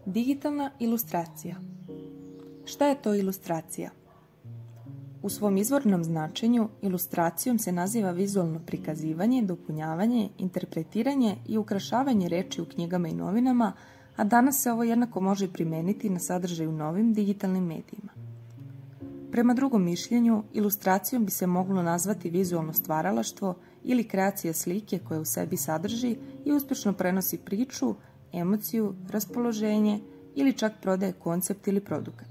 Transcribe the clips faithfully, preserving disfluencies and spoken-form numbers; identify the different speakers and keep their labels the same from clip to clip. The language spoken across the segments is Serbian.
Speaker 1: Digitalna ilustracija. Šta je to ilustracija? U svom izvornom značenju ilustracijom se naziva vizualno prikazivanje, dopunjavanje, interpretiranje i ukrašavanje reči u knjigama i novinama, a danas se ovo jednako može primeniti na sadržaj u novim digitalnim medijima. Prema drugom mišljenju, ilustracijom bi se moglo nazvati vizualno stvaralaštvo ili kreacija slike koja u sebi sadrži i uspješno prenosi priču, emociju, raspoloženje ili čak prodaje koncept ili produkat.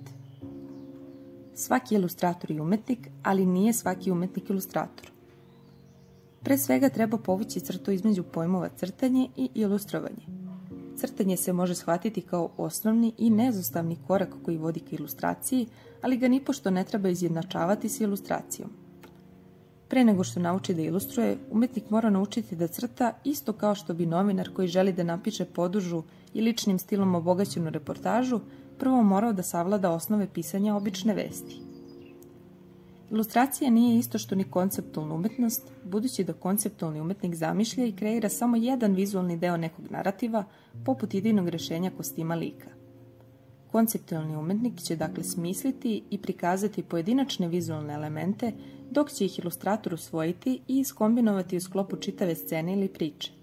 Speaker 1: Svaki ilustrator je umetnik, ali nije svaki umetnik ilustrator. Pre svega treba povući crtu između pojmova crtanje i ilustrovanje. Crtanje se može shvatiti kao osnovni i neizostavni korak koji vodi ka ilustraciji, ali ga nipošto ne treba izjednačavati s ilustracijom. Pre nego što nauči da ilustruje, umetnik mora naučiti da crta isto kao što bi novinar koji želi da napiše podužu i ličnim stilom obogaćenu reportažu, prvo morao da savlada osnove pisanja obične vesti. Ilustracija nije isto što ni konceptualna umetnost, budući da konceptualni umetnik zamišlja i kreira samo jedan vizualni deo nekog narativa, poput idejnog rešenja kostima lika. Konceptualni umetnik će dakle smisliti i prikazati pojedinačne vizualne elemente, dok će ih ilustrator usvojiti i iskombinovati u sklopu čitave scene ili priče.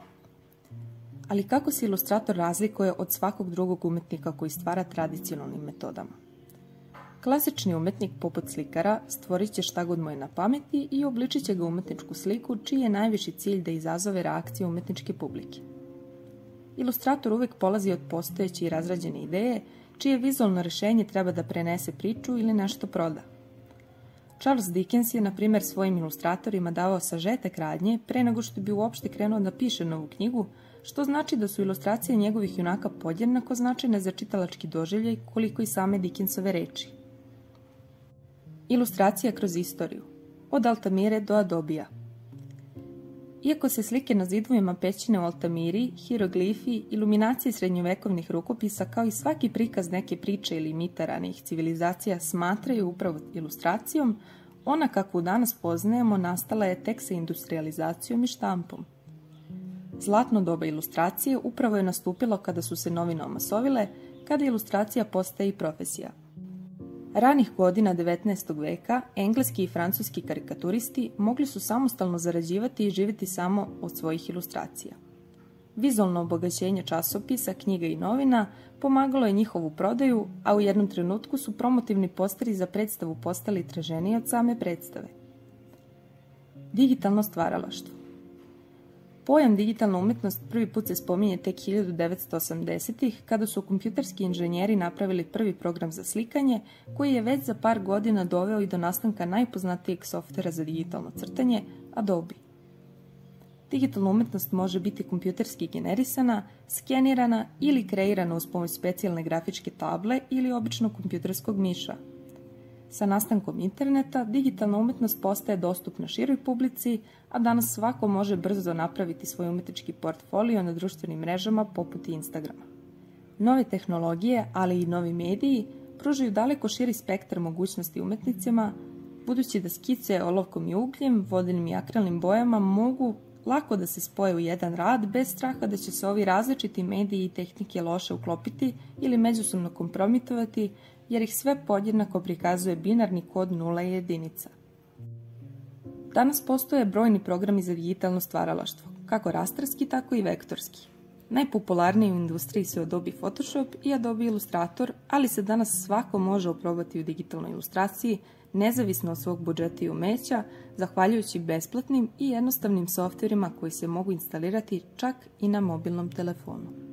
Speaker 1: Ali kako se ilustrator razlikuje od svakog drugog umetnika koji stvara tradicionalnim metodama? Klasični umetnik, poput slikara, stvorit će šta god mu je na pameti i obličit će ga umetničku sliku, čiji je najviši cilj da izazove reakciju umetničke publike. Ilustrator uvek polazi od postojeće i razrađene ideje, čije vizualno rešenje treba da prenese priču ili nešto proda. Charles Dickens je, na primjer, svojim ilustratorima davao sažetak radnje pre nego što bi uopšte krenuo da piše novu knjigu, što znači da su ilustracije njegovih junaka podjednako značajne za čitalački doživljaj koliko i same Dickensove reči. Ilustracija kroz istoriju. Od Altamire do Adobija. Iako se slike na zidovima pećine u Altamiri, hiroglifi, iluminacije srednjovekovnih rukopisa kao i svaki prikaz neke priče ili mita ranijih civilizacija smatraju upravo ilustracijom, ona kakvu danas poznajemo nastala je tek sa industrializacijom i štampom. Zlatno doba ilustracije upravo je nastupilo kada su se novine omasovile, kada ilustracija postaje i profesija. Ranih godina devetnaestog veka engleski i francuski karikaturisti mogli su samostalno zarađivati i živjeti samo od svojih ilustracija. Vizualno obogaćenje časopisa, knjiga i novina pomagalo je njihovu prodaju, a u jednom trenutku su promotivni posteri za predstavu postali traženiji od same predstave. Digitalno stvaralaštvo. Pojam digitalna umetnost prvi put se spominje tek hiljadu devetsto osamdesetih kada su kompjuterski inženjeri napravili prvi program za slikanje koji je već za par godina doveo i do nastanka najpoznatijeg softvera za digitalno crtanje, Adobe. Digitalna umetnost može biti kompjuterski generisana, skenirana ili kreirana uz pomoć specijalne grafičke table ili običnog kompjuterskog miša. Sa nastankom interneta, digitalna umetnost postaje dostupna široj publici, a danas svako može brzo napraviti svoj umetnički portfolio na društvenim mrežama poput Instagrama. Nove tehnologije, ali i novi mediji, pružaju daleko širi spektar mogućnosti umetnicima, budući da skice olovkom i ugljem, vodenim i akrelnim bojama mogu lako da se spoje u jedan rad bez straha da će se ovi različiti mediji i tehnike loše uklopiti ili međusobno kompromitovati, jer ih sve podjednako prikazuje binarni kod nula i jedinica. Danas postoje brojni programi za digitalno stvaralaštvo, kako rasterski, tako i vektorski. Najpopularniji u industriji su Adobe Photoshop i Adobe Illustrator, ali se danas svako može oprobati u digitalnoj ilustraciji, nezavisno od svog budžeta i umeća, zahvaljujući besplatnim i jednostavnim softverima koji se mogu instalirati čak i na mobilnom telefonu.